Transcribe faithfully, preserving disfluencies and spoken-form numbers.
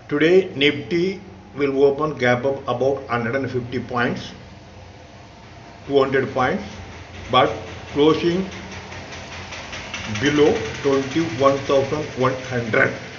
Today Nifty will open gap up about one hundred fifty points, two hundred points, but closing below twenty-one thousand one hundred.